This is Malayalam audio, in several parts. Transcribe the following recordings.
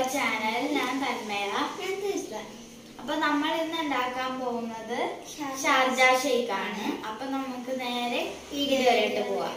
channel. അപ്പോൾ നമ്മൾ ഇന്ന് ഉണ്ടാക്കാൻ പോകുന്നത് ഷാർജാ ഷേക്ക് ആണ്. അപ്പോൾ നമുക്ക് നേരെ വീഡിയോയിലേക്ക് പോവാം.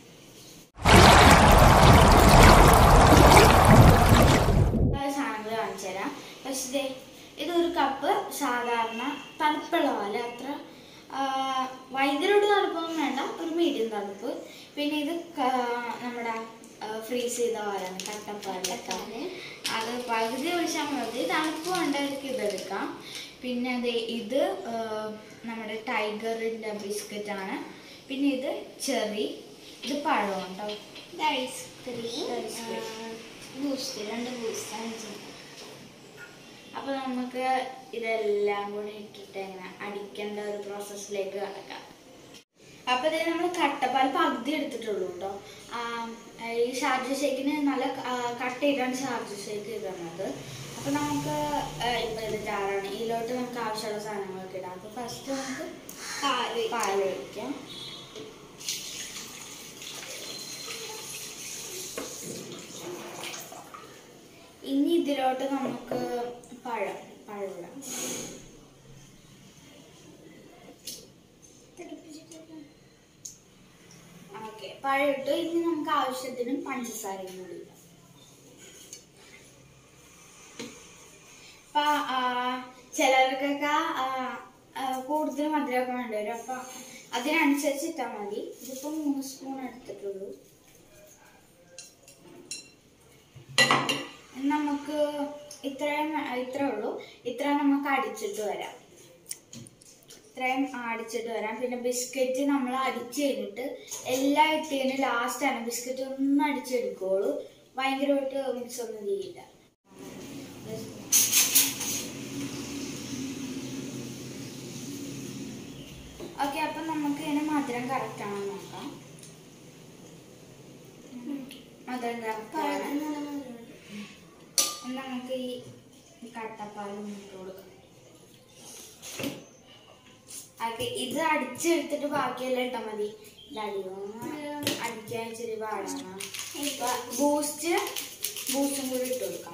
സാധനങ്ങൾ കാണിച്ചു തരാം. പക്ഷേ ഇതൊരു കപ്പ് സാധാരണ തണുപ്പുള്ള പാല്, അത്ര ഭയങ്കരമായിട്ട് തണുപ്പൊന്നും വേണ്ട, ഒരു മീഡിയം തണുപ്പ്. പിന്നെ ഇത് നമ്മുടെ ഫ്രീസ് ചെയ്ത പാലാണ്, കട്ടപ്പാല്. അത് പകുതി ഒഴിച്ചാൽ മതി, തണുപ്പ് വേണ്ടവർക്ക് ഇതെടുക്കാം. പിന്നെ ഇത് നമ്മുടെ ടൈഗറിൻ്റെ ബിസ്ക്കറ്റ് ആണ്. പിന്നെ ഇത് ചെറി, ഇത് പഴം ഉണ്ടോ, ഇത് ഐസ്ക്രീം, ബൂസ്റ്റ്, 2 ബൂസ്റ്റ്. അപ്പോൾ നമുക്ക് ഇതെല്ലാം കൂടി ഇട്ടിട്ട് എങ്ങനെ അടിക്കേണ്ട ഒരു പ്രോസസ്സിലേക്ക് കടക്കാം. അപ്പോൾ ഇത് നമ്മൾ കട്ടപ്പാൽ പകുതി എടുത്തിട്ടുള്ളൂ കേട്ടോ. ഈ ഷാർജ ഷേക്കിന് നല്ല കട്ടയിട്ടാണ് ഷാർജ ഷേക്ക് ഇടുന്നത്. അപ്പോൾ നമുക്ക് ഇപ്പോൾ ഇത് ജാറാണ്, ഇതിലോട്ട് നമുക്ക് ആവശ്യമുള്ള സാധനങ്ങളൊക്കെ ഇടാം. അപ്പോൾ ഫസ്റ്റ് നമുക്ക് പാൽ ഒഴിക്കാം. ഇനി ഇതിലോട്ട് നമുക്ക് പഴം ഇടാം. ഓക്കെ, പഴം ഇട്ടു. ഇനി നമുക്ക് ആവശ്യത്തിന് പഞ്ചസാരയും കൂടി ഇടാം. അപ്പൊ ചിലർക്കൊക്കെ കൂടുതൽ മധുരമൊക്കെ വേണ്ടി വരും. അപ്പൊ അതിനനുസരിച്ച് ഇട്ടാൽ മതി. ഇതിപ്പോ 3 സ്പൂൺ എടുത്തിട്ടുള്ളൂ. നമുക്ക് ഇത്രേ ഉള്ളൂ. ഇത്ര നമുക്ക് അടിച്ചിട്ട് വരാം. ഇത്രയും അടിച്ചിട്ട് വരാം. പിന്നെ ബിസ്ക്കറ്റ് നമ്മൾ അടിച്ചു കഴിഞ്ഞിട്ട് എല്ലാം ഇട്ടതിന് ലാസ്റ്റാണ് ബിസ്ക്കറ്റ് ഒന്ന് അടിച്ചെടുക്കുള്ളൂ. ഭയങ്കരമായിട്ട് മിക്സ് ഒന്നും ചെയ്യില്ല. ഓക്കെ, അപ്പം നമുക്ക് ഇതിന് മധുരം കറക്റ്റ് ആണെന്ന് നോക്കാം. മധുരം കറക്റ്റാണ്. നമുക്ക് ഈ കട്ടപ്പാലും ഇട്ട് കൊടുക്കാം. ഓക്കെ, ഇത് അടിച്ചെടുത്തിട്ട് ബാക്കിയെല്ലാം ഇട്ടാൽ മതി. അടിക്കാൻ ഇച്ചിരി പാടാണ്. ബൂസ്റ്റും കൂടി ഇട്ട് കൊടുക്കാം.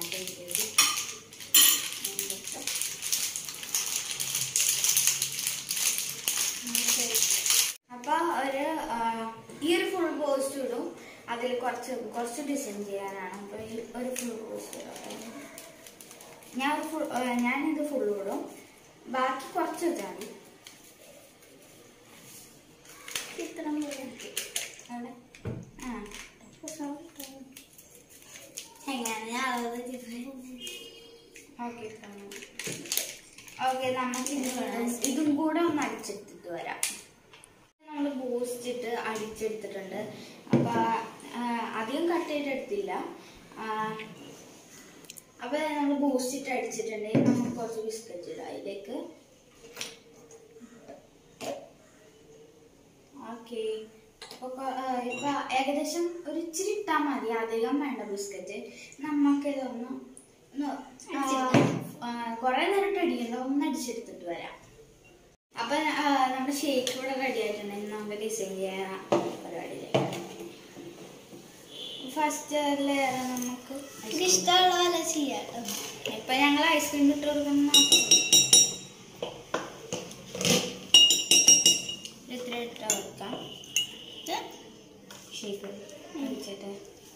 അപ്പൊ ഈ ഒരു ഫുൾ ബൂസ്റ്റ് ഇടും. അതിൽ കുറച്ച് ഡിസൈൻ ചെയ്യാനാണ്. അപ്പൊ ഈ ഒരു ഫുൾ ബൂസ്റ്റ് ഇടും. ഞാനിത് ഫുൾ ഇടും. ബാക്കി കുറച്ച് വെച്ചാൽ മതി. ഇത്ര അവിടെ എങ്ങനെയാണ് ഞാൻ ഓക്കെ, നമുക്ക് ഇതും കൂടെ ഒന്ന് അടിച്ചെടുത്തിട്ട് വരാം. നമ്മൾ ബൂസ്റ്റ് ഇട്ട് അടിച്ചെടുത്തിട്ടുണ്ട്. അപ്പൊ അധികം കട്ട് ചെയ്തെടുത്തില്ല. അപ്പൊ നമ്മൾ ബൂസ്റ്റ് ഇട്ട് അടിച്ചിട്ടുണ്ടെങ്കിൽ നമുക്ക് കുറച്ച് ബിസ്ക്കറ്റ് ഇടാം അതിലേക്ക്. ഓക്കെ, ഇപ്പൊ ഏകദേശം ഒരു ഇച്ചിരി ഇട്ടാൽ മതി, അധികം വേണ്ട ബിസ്ക്കറ്റ്. നമുക്കിതൊന്ന് കുറെ നേരിട്ട് അടിക്കണ്ട, ഒന്ന് അടിച്ചെടുത്തിട്ട് വരാം. അപ്പൊ നമ്മുടെ ഷേക്ക് ഇവിടെ റെഡി ആയിട്ടുണ്ടെങ്കിൽ നമുക്ക് ഡിസൈൻ ചെയ്യാൻ പരിപാടിയിലേക്ക്. ഫസ്റ്റ് ലെയർ നമുക്ക് ഇഷ്ടമുള്ള പോലെ ചെയ്യാം. ഇപ്പൊ ഞങ്ങൾ ഐസ്ക്രീം ഇട്ട് കൊടുക്കുന്ന ഇത്ര ഇട്ട് കൊടുക്കാം. ഷേക്ക് അടിച്ചിട്ട്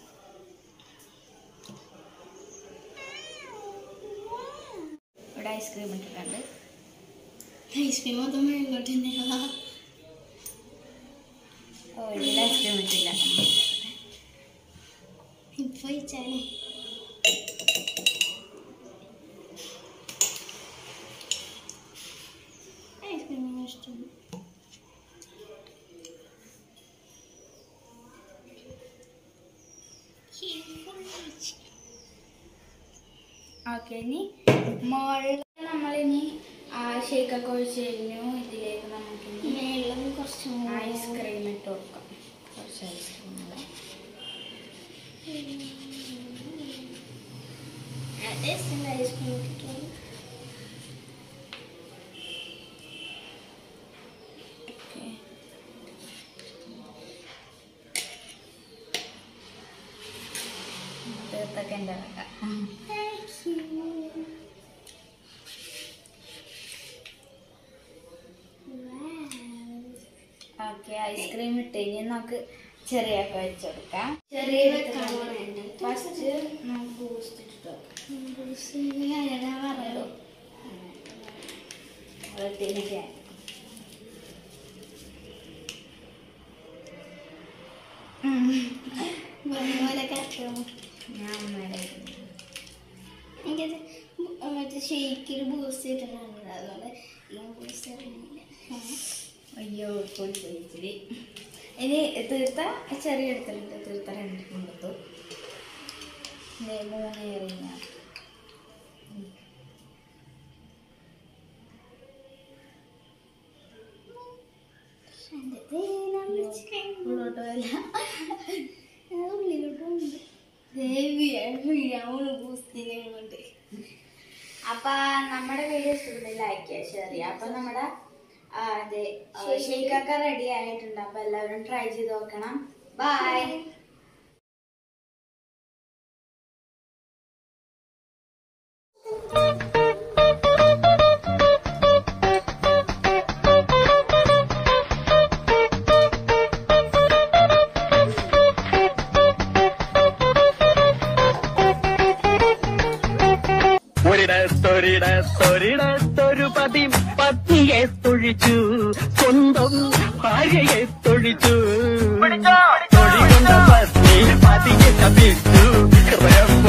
ഇവിടെ ഐസ്ക്രീം ഇട്ടിട്ടുണ്ട്. ഐസ്ക്രീം മൊത്തം ഇങ്ങോട്ട് ഇതിൽ ഐസ്ക്രീം ഇട്ടില്ല. ഇപ്പൊ ഐസ്ക്രീം ഇഷ്ടം. ഓക്കെ, ഇനി മുകളിൽ നമ്മളിനി ഷേക്കൊക്കെ ഒഴിച്ച് കഴിഞ്ഞു. ഇതിലേക്ക് നമുക്ക് കുറച്ച് ഐസ്ക്രീം ഇട്ട് കൊടുക്കാം. കുറച്ച് ഐസ്ക്രീം ഐസ്ക്രീം ഇട്ടു. Thank you. ഓക്കെ, ഐസ്ക്രീം ഇട്ട് കഴിഞ്ഞാൽ നമുക്ക് ചെറിയ വെച്ച് കൊടുക്കാം. ചെറിയ ഫസ്റ്റ് നമുക്ക് ബൂസ്റ്റ് ഇട്ടിട്ടോ. എനിക്കത് മറ്റേ ഷെയ്ക്കിൽ ബൂസ്റ്റ് ഇട്ടിട്ടുണ്ട്, അതുകൊണ്ട് ബൂസ്റ്റ് ഇറങ്ങിയില്ല. അയ്യോ പൊളിച്ചിരി. ഇനി തീർത്ത ചെറിയ എടുത്തിട്ടുണ്ട്, തീർത്ത 2 കൊടുത്തു. 3 എറിഞ്ഞ അപ്പൊ നമ്മുടെ വീഡിയോ ഇഷ്ടപ്പെട്ട ലൈക്ക് ചെയ്യുക, ഷെയർ ചെയ്യുക. അപ്പൊ നമ്മുടെ ഷേക്കൊക്കെ റെഡി ആയിട്ടുണ്ട്. അപ്പൊ എല്ലാവരും ട്രൈ ചെയ്ത് നോക്കണം. ബൈ. ഒരിടത്തൊരു പതി പത്നിയെ തൊഴിച്ചു, സ്വന്തം ഭാര്യയെ തൊഴിച്ചു. തൊഴികൊണ്ട പത്നി പതിയെ ശപിച്ചു.